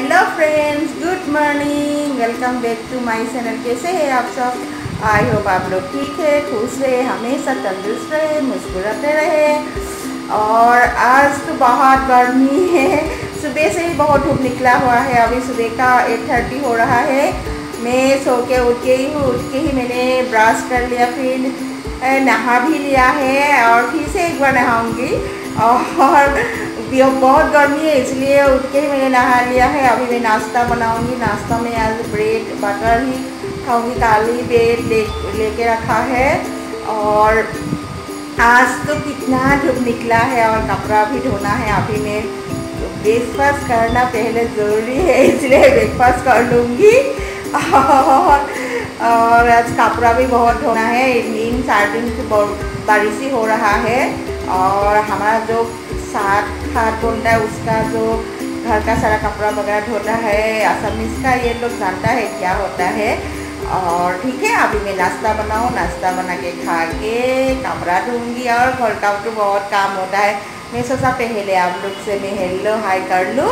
Hello friends, good morning. Welcome back to my channel. कैसे हैं आप सब? आई होप आप लोग ठीक है, खुश रहे, हमेशा तंदुरुस्त रहे, मुस्कुराते रहे। और आज तो बहुत गर्मी है, सुबह से ही बहुत धूप निकला हुआ है। अभी सुबह का 8:30 हो रहा है। मैं सो के उठ के ही मैंने ब्रश कर लिया, फिर नहा भी लिया है और फिर से एक बार नहाऊंगी। और बहुत गर्मी है इसलिए उठ के ही मैंने नहा लिया है। अभी मैं नाश्ता बनाऊंगी। नाश्ता में आज ब्रेड बटर ही खाऊंगी। काली ब्रेड लेके रखा है। और आज तो कितना धूप निकला है और कपड़ा भी धोना है। अभी मैं ब्रेकफास्ट करना पहले ज़रूरी है, इसलिए ब्रेकफास्ट कर लूँगी। और आज कपड़ा भी बहुत धोना है। 3-4 दिन से बारिश ही हो रहा है। और हमारा जो 7 बोलता है उसका जो घर का सारा कपड़ा वगैरह धोता है, असमीज का, ये लोग जानता है क्या होता है। और ठीक है, अभी मैं नाश्ता नाश्ता बना के खा के कपड़ा धोऊंगी। और घर का तो बहुत काम होता है। मैं सोचा पहले आप लोग से मैं हेलो हाय कर लूँ।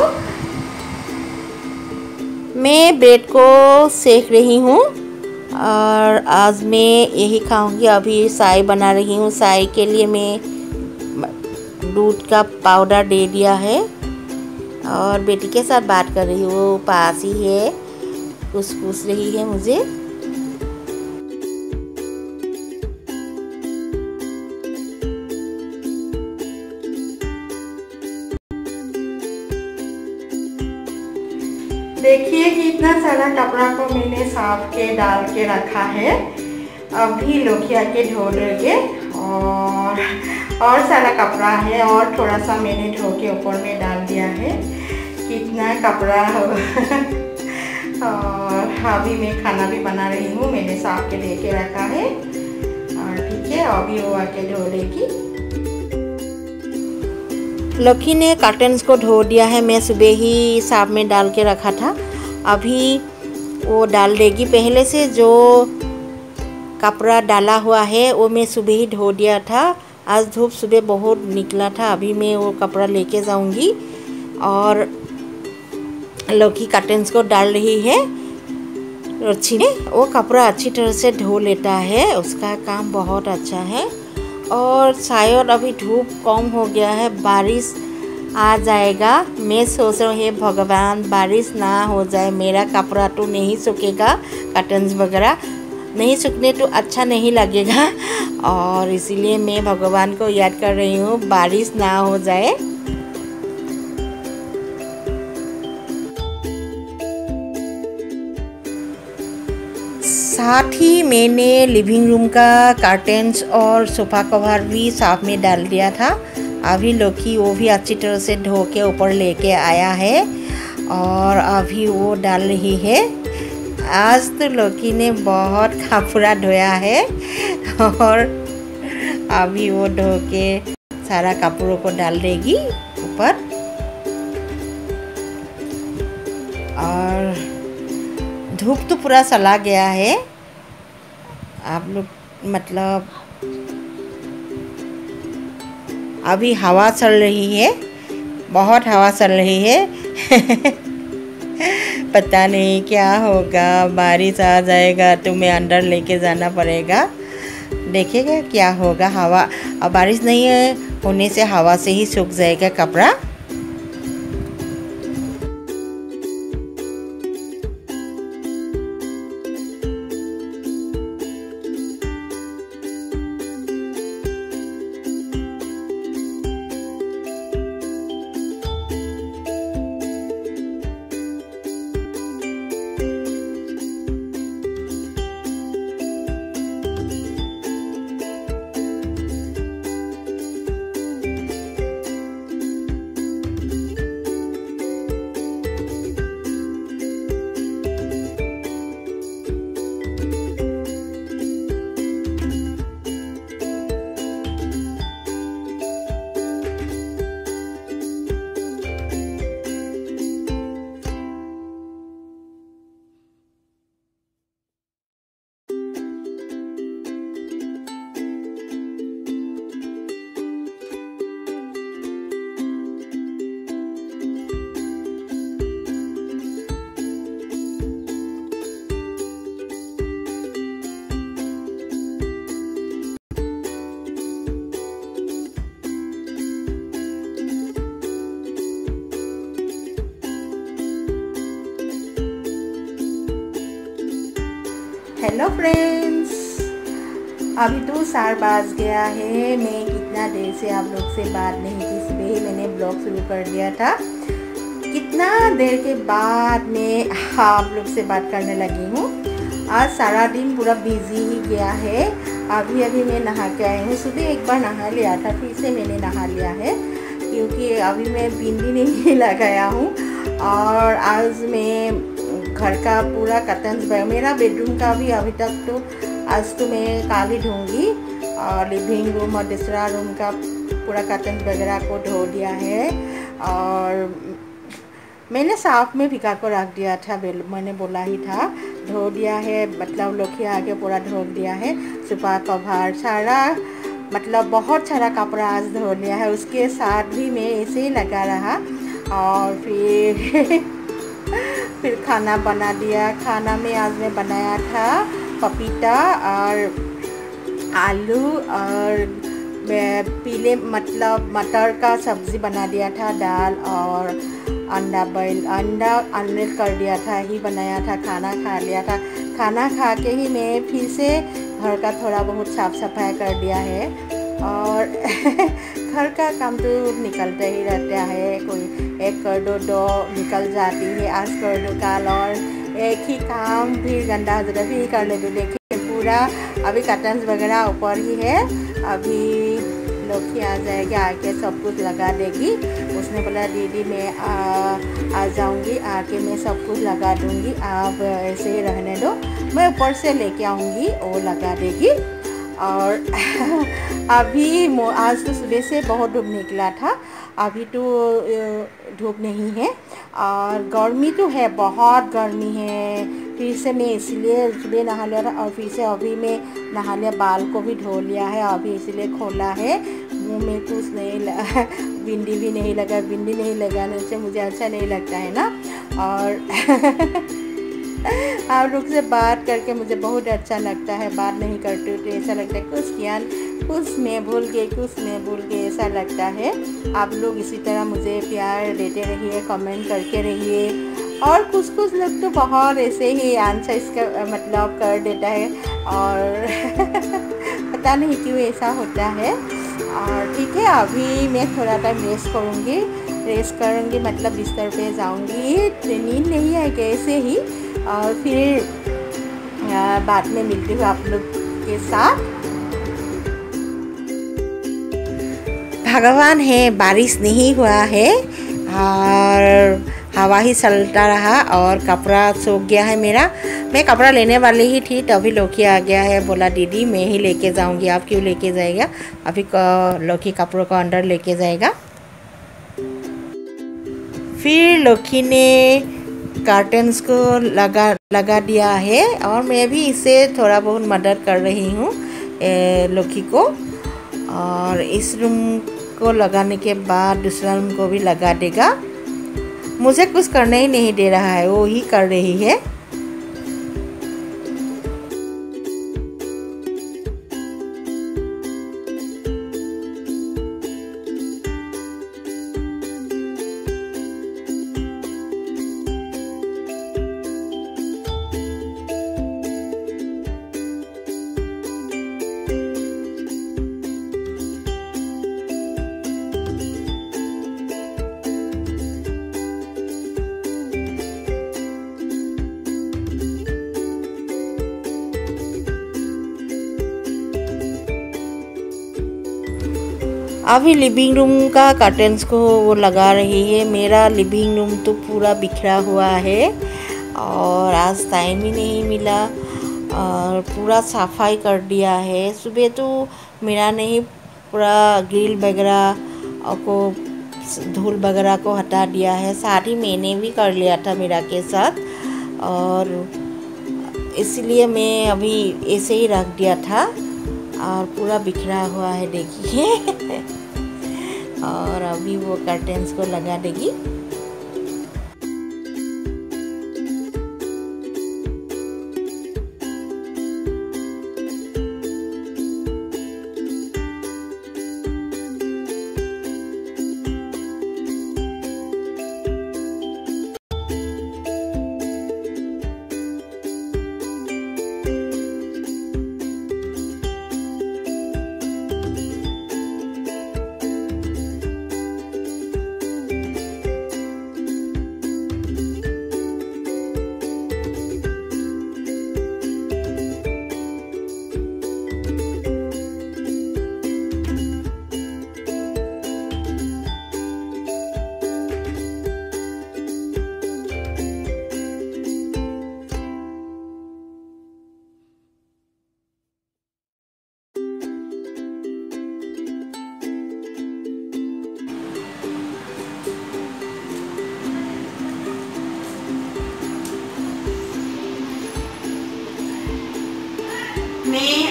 मैं ब्रेड को सेक रही हूँ और आज मैं यही खाऊंगी। अभी चाय बना रही हूँ। चाय के लिए मैं दूध का पाउडर दे दिया है और बेटी के साथ बात कर रही हूँ। वो पास ही है, कुछ पूछ रही है मुझे। देखिए कि इतना सारा कपड़ा को मैंने साफ के डाल के रखा है। अभी लोग आके धो लेंगे। और सारा कपड़ा है और थोड़ा सा मैंने धो के ऊपर में डाल दिया है। कितना कपड़ा होगा। और अभी मैं खाना भी बना रही हूँ। मैंने साफ के लेके रखा है और ठीक है, अभी वो आके धो लेगी। लकी ने कर्टन्स को धो दिया है। मैं सुबह ही साफ में डाल के रखा था, अभी वो डाल देगी। पहले से जो कपड़ा डाला हुआ है वो मैं सुबह ही धो दिया था। आज धूप सुबह बहुत निकला था। अभी मैं वो कपड़ा लेके जाऊंगी। और लकी कर्टन्स को डाल रही है। रुचि ने वो कपड़ा अच्छी तरह से धो लेता है, उसका काम बहुत अच्छा है। और शायद अभी धूप कम हो गया है, बारिश आ जाएगा। मैं सोच रही हूँ भगवान बारिश ना हो जाए, मेरा कपड़ा तो नहीं सूखेगा, कर्टन्स वगैरह नहीं सूखने तो अच्छा नहीं लगेगा। और इसीलिए मैं भगवान को याद कर रही हूँ बारिश ना हो जाए। साथ ही मैंने लिविंग रूम का कर्टन्स और सोफा कवर भी साफ में डाल दिया था। अभी लोकी वो भी अच्छी तरह से धो के ऊपर लेके आया है और अभी वो डाल रही है। आज तो लोकी ने बहुत कपड़ा धोया है और अभी वो धो के सारा कपड़ों को डाल देगी ऊपर। और धूप तो पूरा चला गया है। आप लोग मतलब अभी हवा चल रही है, बहुत हवा चल रही है। पता नहीं क्या होगा, बारिश आ जाएगा तो मैं अंदर लेके जाना पड़ेगा। देखेगा क्या होगा। हवा अब बारिश नहीं होने से हवा से ही सूख जाएगा कपड़ा। हेलो फ्रेंड्स, अभी तो 4 बज गया है। मैं कितना देर से आप लोग से बात नहीं की। सुबह मैंने ब्लॉग शुरू कर दिया था। कितना देर के बाद मैं आप लोग से बात करने लगी हूँ। आज सारा दिन पूरा बिजी ही गया है। अभी मैं नहा के आई हूँ। सुबह एक बार नहा लिया था, फिर से मैंने नहा लिया है क्योंकि अभी मैं बिंदी नहीं लगाया हूँ। और आज मैं घर का पूरा कर्टन्स, मेरा बेडरूम का भी अभी तक तो आज तो मैं कल ही धोऊंगी। और लिविंग रूम और दूसरा रूम का पूरा कर्टन वगैरह को धो दिया है। और मैंने साफ में भिगा को रख दिया था, मैंने बोला ही था, धो दिया है। मतलब लोग आगे पूरा धो दिया है। सोफा कवर सारा, मतलब बहुत सारा कपड़ा आज धो लिया है। उसके साथ भी मैं ऐसे ही लगा रहा। और फिर खाना बना दिया। खाना में आज मैं बनाया था पपीता और आलू और पीले मतलब मटर का सब्ज़ी बना दिया था, दाल और अंडा ऑमलेट कर दिया था, ही बनाया था। खाना खा लिया था। खाना खा के ही मैं फिर से घर का थोड़ा बहुत साफ़ सफाई कर दिया है। और घर का काम तो निकलता ही रहता है। कोई एक कर दो निकल जाती है, आज कर दो कल, और एक ही काम फिर गंदा हो जाता है, फिर कर ले दो। देखिए पूरा अभी कर्टन्स वगैरह ऊपर ही है। अभी लौकी आ जाएगी, आके सब कुछ लगा देगी। उसने बोला दीदी मैं आ जाऊंगी, आके मैं सब कुछ लगा दूंगी, आप ऐसे ही रहने दो, मैं ऊपर से लेके आऊँगी, वो लगा देगी। और अभी आज तो सुबह से बहुत धूप निकला था, अभी तो धूप नहीं है। और गर्मी तो है, बहुत गर्मी है। फिर से मैं इसलिए सुबह नहा लिया था और फिर से अभी मैं नहा लिया, बाल को भी धो लिया है। अभी इसलिए खोला है, मुँह में कुछ नहीं बिंदी भी नहीं लगा। बिंदी नहीं लगाने से मुझे अच्छा नहीं लगता है ना। और आप लोग से बात करके मुझे बहुत अच्छा लगता है। बात नहीं करते तो ऐसा लगता है कुछ मैं भूल गई ऐसा लगता है। आप लोग इसी तरह मुझे प्यार देते रहिए, कमेंट करके रहिए। और कुछ लोग तो बहुत ऐसे ही आंसर इसका मतलब कर देता है, और पता नहीं क्यों ऐसा होता है। और ठीक है, अभी मैं थोड़ा टाइम रेस्ट करूँगी, मतलब बिस्तर पे जाऊँगी। नींद नहीं है कैसे ही। और फिर बाद में मिलती हूँ आप लोग के साथ। भगवान है, बारिश नहीं हुआ है और हवा ही चलता रहा और कपड़ा सूख गया है मेरा। मैं कपड़ा लेने वाली ही थी, तभी लौकी आ गया है। बोला दीदी मैं ही लेके जाऊंगी। आप क्यों लेके जाएगा? अभी लौकी कपड़ों को अंदर लेके जाएगा। फिर लौकी ने कर्टन्स को लगा दिया है और मैं भी इसे थोड़ा बहुत मदद कर रही हूँ लौकी को। और इस रूम को लगाने के बाद दूसरा रूम को भी लगा देगा। मुझे कुछ करने ही नहीं दे रहा है, वो ही कर रही है। अभी लिविंग रूम का कर्टन्स को वो लगा रही है। मेरा लिविंग रूम तो पूरा बिखरा हुआ है और आज टाइम ही नहीं मिला और पूरा सफाई कर दिया है। सुबह तो मेरा नहीं, पूरा ग्रिल वगैरह को धूल वगैरह को हटा दिया है। साथ ही मैंने भी कर लिया था मेरा के साथ, और इसलिए मैं अभी ऐसे ही रख दिया था और पूरा बिखरा हुआ है देखिए। और अभी वो कर्टन्स को लगा देगी।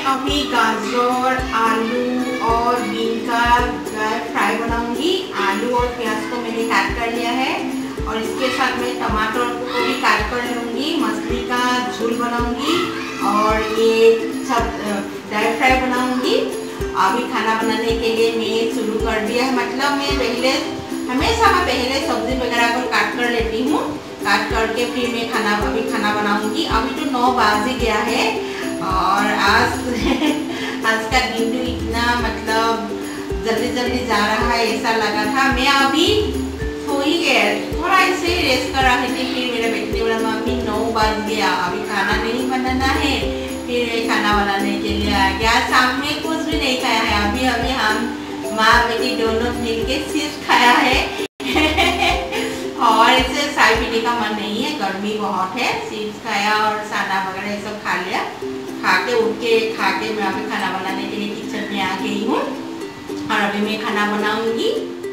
अभी गाजर, आलू और बीन का फ्राई बनाऊंगी। आलू और प्याज को मैंने काट कर लिया है और इसके साथ मैं टमाटर को भी काट कर लूँगी। मछली का झोल बनाऊंगी और ये सब ड्राई फ्राई बनाऊंगी। अभी खाना बनाने के लिए मैं शुरू कर दिया है। मतलब मैं हमेशा पहले सब्जी वगैरह को काट कर लेती हूँ। काट करके फिर मैं अभी खाना बनाऊंगी। अभी तो 9 बज गया है और आज का दिन तो इतना मतलब जल्दी जल्दी जा रहा है ऐसा लगा था। मैं अभी सो ही गया, थोड़ा ऐसे रेस्ट कर रही थी। फिर मेरे बेटे ने बोला मम्मी 9 बज गया, अभी खाना नहीं बनाना है। फिर मैं खाना बनाने के लिए आ गया। शाम में कुछ भी नहीं खाया है। अभी हम माँ बेटी दोनों मिलके चिप्स खाया है और इसे चाय पीने का मन नहीं है, गर्मी बहुत है। चिप्स खाया और सादा वगैरह ये सब खा लिया। खा के मैं अभी खाना बनाने के लिए किचन में आ गई हूँ और अभी मैं खाना बनाऊंगी।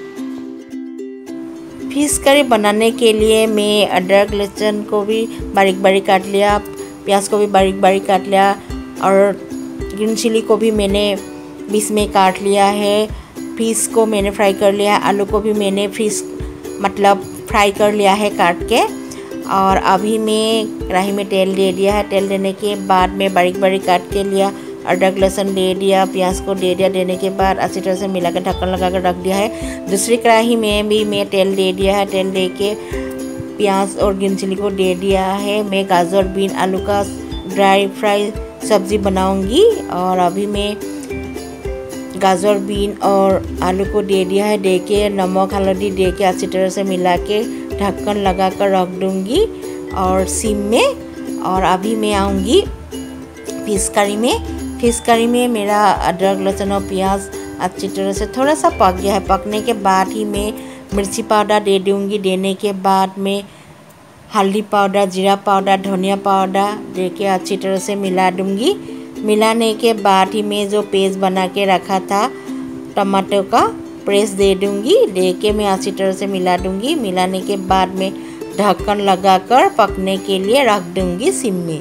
फिश करी बनाने के लिए मैं अदरक लहसुन को भी बारीक बारीक काट लिया, प्याज को भी बारीक बारीक काट लिया और ग्रीन चिली को भी मैंने बीच में काट लिया है। फिश को मैंने फ्राई कर लिया, आलू को भी मैंने फ्राई कर लिया है काट के। और अभी मैं कढ़ाई में तेल दे दिया है। तेल देने के बाद में बारीक बारीक काट के लिया, अदरक लहसुन दे दिया, प्याज को दे दिया। देने के बाद अच्छी तरह से मिला कर ढक्कन लगा कर रख दिया है। दूसरी कढ़ाई में भी मैं तेल दे दिया है। तेल दे के प्याज और ग्रीन चिली को दे दिया है। मैं गाजर बीन आलू का ड्राई फ्राई सब्ज़ी बनाऊंगी और अभी मैं गाजर बीन और आलू को दे दिया है। दे के नमक हल्दी दे के अच्छी तरह से मिला के ढक्कन लगा कर रख दूँगी और सिम में। और अभी मैं आऊँगी फिश करी में। फिश करी में मेरा अदरक लहसुन और प्याज अच्छी तरह से थोड़ा सा पक गया है। पकने के बाद ही मैं मिर्ची पाउडर दे दूँगी। देने के बाद में हल्दी पाउडर, जीरा पाउडर, धनिया पाउडर दे के अच्छी तरह से मिला दूँगी। मिलाने के बाद ही मैं जो पेस्ट बना के रखा था टमाटो का पेस्ट दे दूँगी। दे के मैं अच्छी तरह से मिला दूँगी। मिलाने के बाद में ढक्कन लगाकर पकने के लिए रख दूँगी सिम में।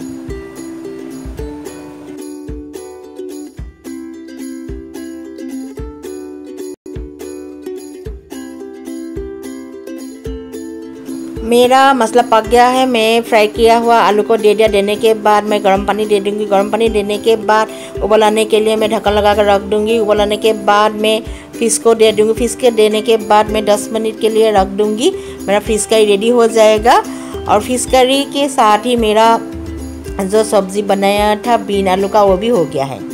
मेरा मसाला पक गया है। मैं फ्राई किया हुआ आलू को दे दिया। देने के बाद मैं गर्म पानी दे दूँगी। गर्म पानी देने के बाद उबलाने के लिए मैं ढक्कन लगा कर रख दूँगी। उबलाने के बाद मैं फ़िश को दे दूँगी। फ़िश के देने के बाद मैं 10 मिनट के लिए रख दूँगी। मेरा फ़िश करी रेडी हो जाएगा। और फ़िश करी के साथ ही मेरा जो सब्ज़ी बनाया था बीन आलू का वो भी हो गया है।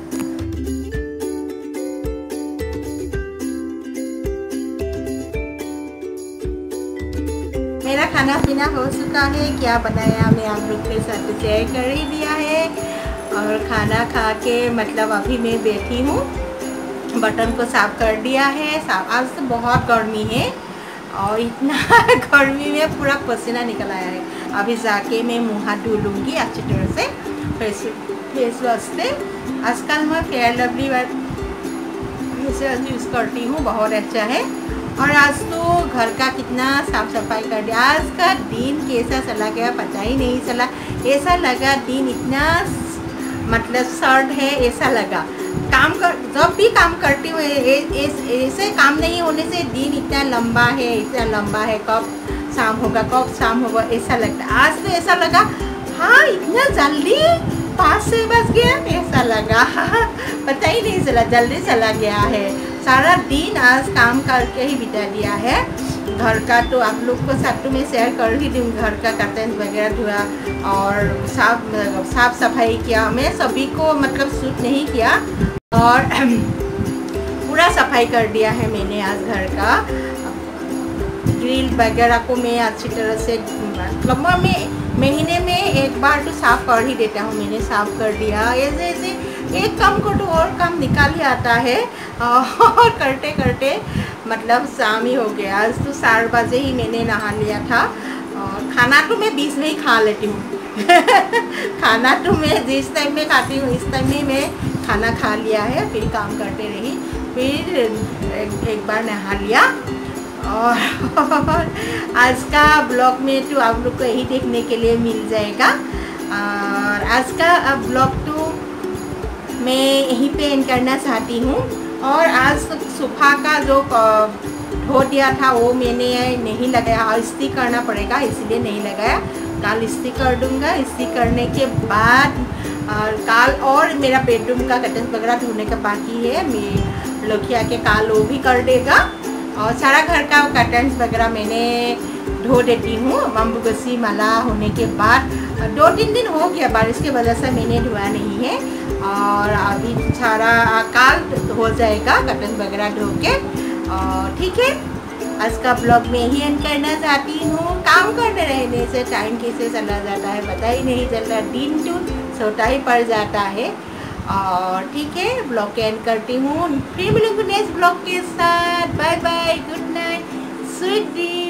मेरा खाना पीना हो चुका है। क्या बनाया मैं आप लोग के साथ शेयर कर ही दिया है। और खाना खा के मतलब अभी मैं बैठी हूँ, बर्तन को साफ़ कर दिया है। आज तो बहुत गर्मी है और इतना गर्मी में पूरा पसीना निकल आया है। अभी जाके मैं मुँह हाथ धो लूँगी अच्छी तरह से फेस वॉश से। आजकल मैं Fair Lovely face wash use करती हूँ, बहुत अच्छा है। और आज तो घर का कितना साफ़ सफाई कर दिया। आज का दिन कैसा चला गया पता ही नहीं चला। ऐसा लगा दिन इतना मतलब शॉर्ट है ऐसा लगा। जब भी काम करती हूँ ऐसे काम नहीं होने से दिन इतना लंबा है, कब शाम होगा ऐसा लगता है। आज तो ऐसा लगा हाँ इतना जल्दी 5-6 बज गया ऐसा लगा पता ही नहीं चला, जल्दी चला गया है। सारा दिन आज काम करके ही बिता दिया है। घर का तो आप लोग को साथ में शेयर कर ही दूँ। घर का कर्टन वगैरह धोया और साफ सफाई किया। मैं सभी को मतलब शूट नहीं किया और पूरा सफाई कर दिया है मैंने आज घर का। ग्रिल वगैरह को मैं अच्छी तरह से मतलब मैं महीने में एक बार तो साफ़ कर ही देता हूँ। मैंने साफ़ कर दिया। ऐसे एक काम को तो और काम निकाल ही आता है और करते करते मतलब शाम ही हो गया। आज तो 4 बजे ही मैंने नहा लिया था। और खाना तो मैं बीच में ही खा लेती हूँ खाना तो मैं जिस टाइम में खाती हूँ इस टाइम में मैं खाना खा लिया है। फिर काम करते रही, फिर एक बार नहा लिया। और आज का ब्लॉग में तो आप लोग को यही देखने के लिए मिल जाएगा। और आज का ब्लॉग तो मैं यहीं पे एंड करना चाहती हूँ। और आज सुबह का जो धो दिया था वो मैंने नहीं लगाया, और इस्त्री करना पड़ेगा इसलिए नहीं लगाया। कल इस्त्री कर दूँगा। इस्त्री करने के बाद कल और मेरा बेडरूम का कर्टन वगैरह धोने का बाकी है, मैं लोकिया के काल वो भी कर देगा। और सारा घर का कर्टन वगैरह मैंने धो देती हूँ। अम्बुबाची माला होने के बाद 2-3 दिन हो गया, बारिश की वजह से मैंने धोया नहीं है। और अभी सारा काल हो जाएगा कर्टन वगैरह धो के। और ठीक है, आज का ब्लॉग में ही एंड करना चाहती हूँ। काम करने रहने से टाइम कैसे चला जाता है पता ही नहीं चलता, दिन टू छोटा ही पड़ जाता है। और ठीक है, ब्लॉग के एंड करती हूँ। फिर मिलूंगी नेक्स्ट ब्लॉग के साथ। Bye bye, good night, sweet dream.